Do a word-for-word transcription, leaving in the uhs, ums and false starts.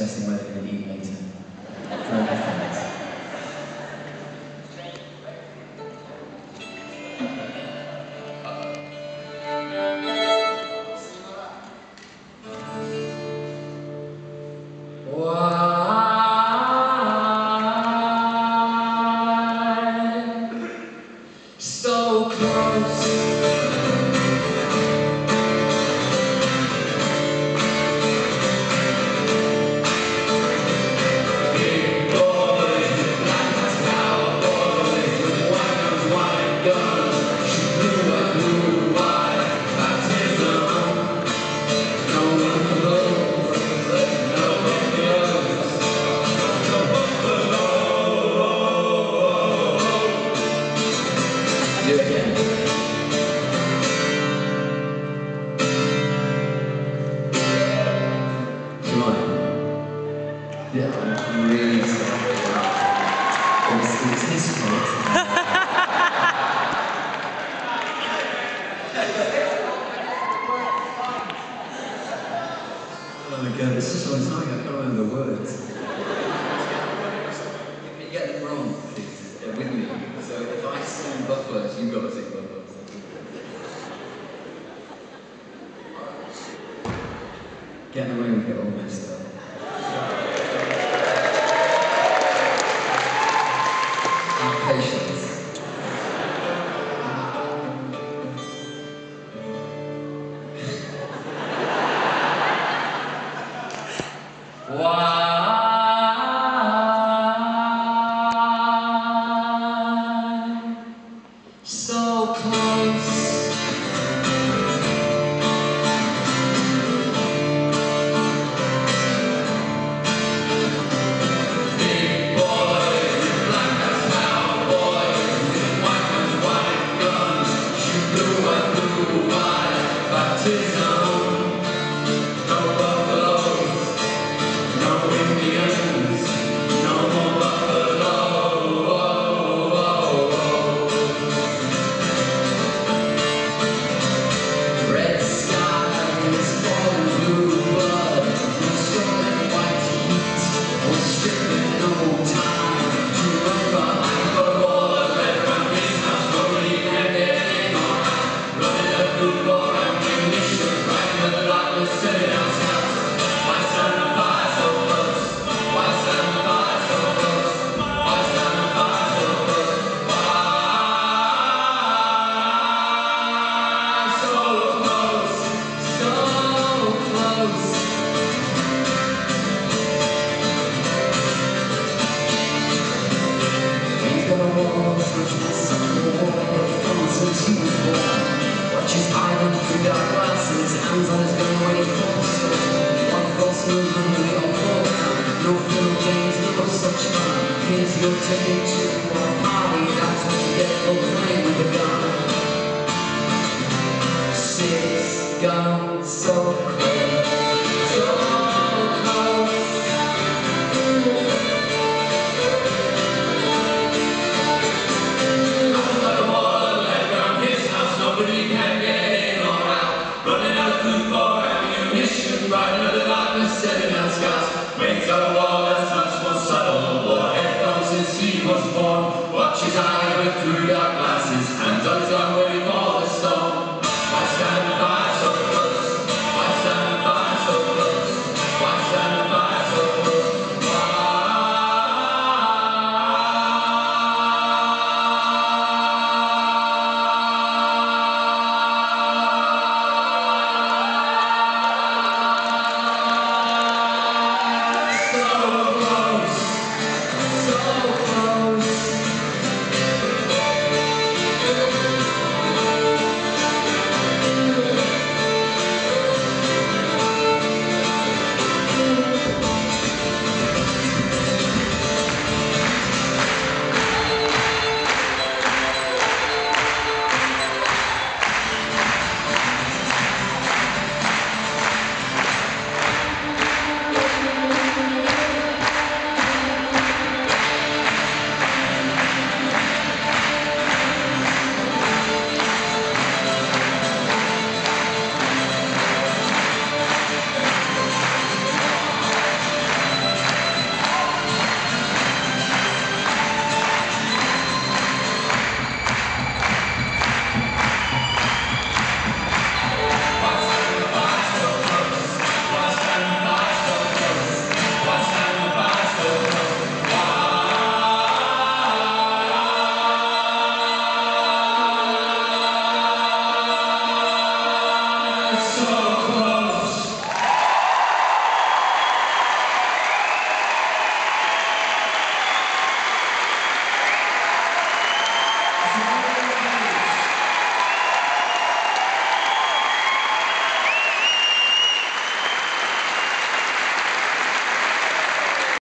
discussing where they're going to eat later. Very different. So close. Big boys, black cowboys, with white guns, white guns. She blew white, blue, white, baptism. No one knows, no one knows. No buffalo. Do it again. Come on. Yeah, I'm really sorry. It's, it's this part. Oh my god, it's just one song, I can't remember the words. You get them wrong, please, uh, with me. So if I sing buffaloes, you've got to sing buffaloes. Get in the way we get all messed up. Have patience. Why so close? Big boys with black guns, cowboys with white guns, white guns. Shoot blue, white, blue, white, baptism. No buffaloes, no Indians, no more buffalo. Red skies, falling blue blood, no storm and white heat, no stripping, no time to run behind the wall. Red from his house, nobody can get in or out. Running up blue for ammunition, right in the darkness, setting out scouts. Why stand the fire so close? Why stand the fire so close? Why stand the fire so close? Why so close? So close. He's got a wall, which was some war from since he was born. Watch his hiding through dark glasses, hands on his gun when he falls so. One false move and we all fall down. No Phil James, no such fun. Here's your ticket to a party, that's what you get for playing with a gun. Six guns so close, so close. Nothing like a wall led round his house, nobody can get in or out. Running out of food for ammunition, right into the darkness, setting out scouts. Wings on a wall.